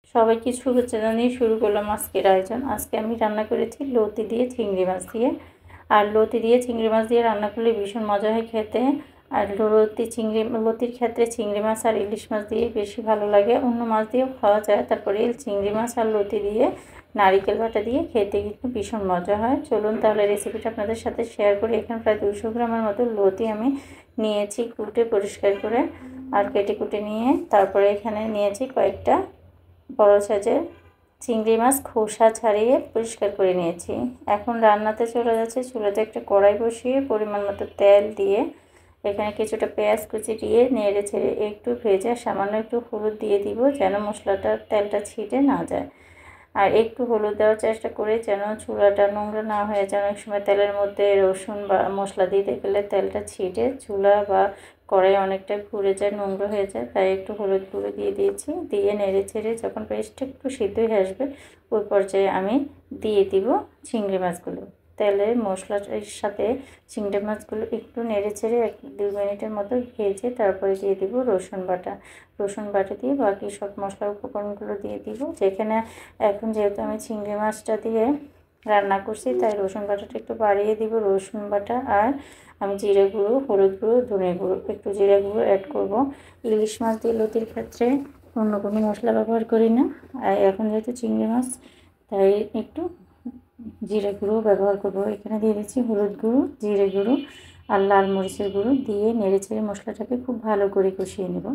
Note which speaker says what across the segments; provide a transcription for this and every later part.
Speaker 1: সবাইকে শুভেচ্ছা জানিয়ে শুরু করলাম আজকের আয়োজন। আজকে আমি রান্না করেছি লতি দিয়ে চিংড়ি মাছ দিয়ে। আর লতি দিয়ে চিংড়ি মাছ দিয়ে রান্না করলে ভীষণ মজা হয় খেতে। আর লতির ক্ষেত্রে চিংড়ি মাছ আর ইলিশ মাছ দিয়ে বেশি ভালো লাগে, অন্য মাছ দিয়েও খাওয়া যায়। তারপরে চিংড়ি মাছ আর লতি দিয়ে নারিকেল বাটা দিয়ে খেতে কিন্তু ভীষণ মজা হয়। চলুন তাহলে রেসিপিটা আপনাদের সাথে শেয়ার করি। এখানে প্রায় 200 গ্রামের মতো লতি আমি নিয়েছি কুটে পরিষ্কার করে আর কেটে কুটে নিয়ে। তারপরে এখানে নিয়েছি কয়েকটা বড় সাইজের চিংড়ি মাছ খোসা ছাড়িয়ে পরিষ্কার করে নিয়েছি। এখন রান্নাতে চলে যাচ্ছে। চুলাতে একটা কড়াই বসিয়ে পরিমাণ মতো তেল দিয়ে এখানে কিছুটা পেঁয়াজ কুচি দিয়ে নেড়ে ছেড়ে একটু ভেজে সামান্য একটু হলুদ দিয়ে দিব, যেন মশলাটা তেলটা ছিটে না যায়। আর একটু হলুদ দেওয়ার চেষ্টা করে যেন চুলাটা নোংরা না হয়ে যায়। অনেক সময় তেলের মধ্যে রসুন বা মশলা দিতে গেলে তেলটা ছিটে চুলা বা কড়াই অনেকটা পুড়ে যায়, নোংরা হয়ে যায়। তাই একটু হলুদ গুঁড়ো দিয়ে দিয়েছি। দিয়ে নেড়ে ছেড়ে যখন পেস্টটা একটু সিদ্ধ হয়ে আসবে ওই পর্যায়ে আমি দিয়ে দিব চিংড়ি মাছগুলো। তেলের মশলার সাথে চিংড়ি মাছগুলো একটু নেড়ে ছেড়ে 1-2 মিনিটের মতো ভেজে তারপরে দিয়ে দিব রসুন বাটা দিয়ে বাকি সব মশলা উপকরণগুলো দিয়ে দিব। যেখানে এখন যেহেতু আমি চিংড়ি মাছটা দিয়ে রান্না করছি তাই রসুন বাটাটা একটু বাড়িয়ে দিব। রসুন বাটা আর আমি জিরে গুঁড়ো, হলুদ গুঁড়ো, ধনে গুঁড়ো, একটু জিরে গুঁড়ো অ্যাড করব। ইলিশ মাছ দিয়ে লতির ক্ষেত্রে অন্য কোনো মশলা ব্যবহার করি না। আর এখন যেহেতু চিংড়ি মাছ তাই একটু জিরে গুঁড়ো ব্যবহার করব। এখানে দিয়ে দিচ্ছি হলুদ গুঁড়ো, জিরে গুঁড়ো আর লাল মরিচের গুঁড়ো দিয়ে নেড়ে চেড়ে মশলাটাকে খুব ভালো করে কষিয়ে নেব।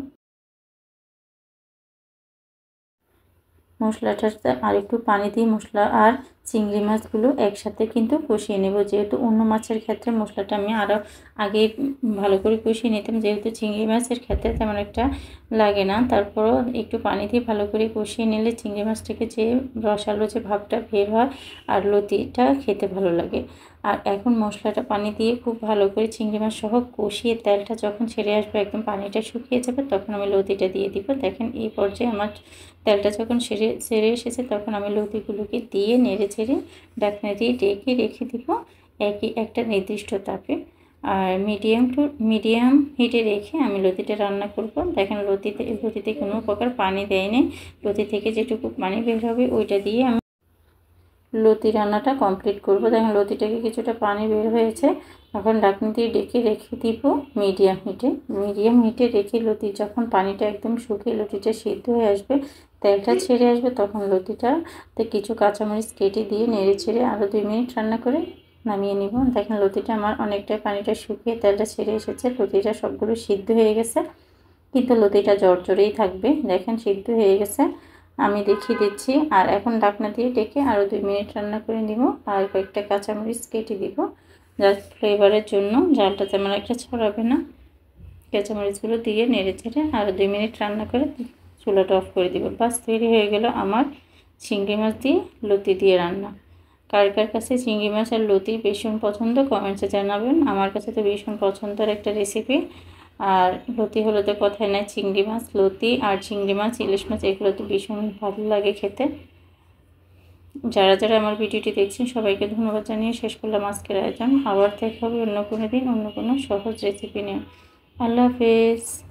Speaker 1: মশলাটাতে আর একটু পানি দিয়ে মশলা আর চিংড়ি মাছগুলো একসাথে কিন্তু কষিয়ে নেব। যেহেতু অন্য মাছের ক্ষেত্রে মশলাটা আমি আরও আগে ভালো করে কষিয়ে নিতাম, যেহেতু চিংড়ি মাছের ক্ষেত্রে তেমন একটা লাগে না। তারপরও একটু পানি দিয়ে ভালো করে কষিয়ে নিলে চিংড়ি মাছটাকে যে রসালো যে ভাবটা বের হয় আর লতিটা খেতে ভালো লাগে। আর এখন মশলাটা পানি দিয়ে খুব ভালো করে চিংড়ি মাছ সহ কষিয়ে তেলটা যখন ছেড়ে আসবে, একদম পানিটা শুকিয়ে যাবে, তখন আমি লতিটা দিয়ে দিব। দেখেন এই পর্যায়ে আমার তেলটা যখন ছেড়ে এসেছে তখন আমি লতিগুলোকে দিয়ে নেড়ে ছেড়ে ঢাকনা দিয়ে ঢেকে রেখে দিব একটা নির্দিষ্ট তাপে। আর মিডিয়াম হিটে রেখে আমি লতিটা রান্না করব। দেখেন লতিতে কোনো প্রকার পানি দেয়নি। লতি থেকে যেটুকু পানি বের হবে ওইটা দিয়ে আমি লতি রান্নাটা কমপ্লিট করব। দেখেন লতিটাকে কিছুটা পানি বের হয়েছে। এখন ঢাকনা দিয়ে ঢেকে রেখে দিব মিডিয়াম হিটে রেখে লতি যখন পানিটা একদম শুকিয়ে লতিটা সিদ্ধ হয়ে আসবে, তেলটা ছেড়ে আসবে, তখন লতিটাতে কিছু কাঁচামরিচ কেটে দিয়ে নেড়ে ছেড়ে আরও 2 মিনিট রান্না করে নামিয়ে নিব। দেখেন লতিটা আমার অনেকটা পানিটা শুকিয়ে তেলটা ছেড়ে এসেছে। লতিটা সবগুলো সিদ্ধ হয়ে গেছে, কিন্তু লতিটা জড়জড়েই থাকবে। দেখেন সিদ্ধ হয়ে গেছে, আমি দেখিয়ে দিচ্ছি। আর এখন ঢাকনা দিয়ে ডেকে আরও 2 মিনিট রান্না করে নিব। আর কয়েকটা কাঁচামরিচ কেটে দিব জাস্ট ফ্লেভারের জন্য, ঝালটা তেমন একটা ছড়াবে না। কাঁচামরিচগুলো দিয়ে নেড়ে ছেড়ে আরও 2 মিনিট রান্না করে চুলাটা অফ করে দিব। বাস তৈরি হয়ে গেল আমার চিংড়ি মাছ দিয়ে লতি দিয়ে রান্না। কার কার কাছে চিংড়ি মাছ আর লতি ভীষণ পছন্দ কমেন্টসে জানাবেন। আমার কাছে তো ভীষণ পছন্দের একটা রেসিপি। আর লতি হলো তো কথাই নাই, চিংড়ি মাছ, লতি আর চিংড়ি মাছ, ইলিশ মাছ এগুলো তো ভীষণ ভালো লাগে খেতে। যারা যারা আমার ভিডিওটি দেখছেন সবাইকে ধন্যবাদ জানিয়ে শেষ করলাম আজকের আয়োজন। আবার দেখা হবে অন্য কোনো দিন অন্য কোনো সহজ রেসিপি নিয়ে। আল্লাহ হাফেজ।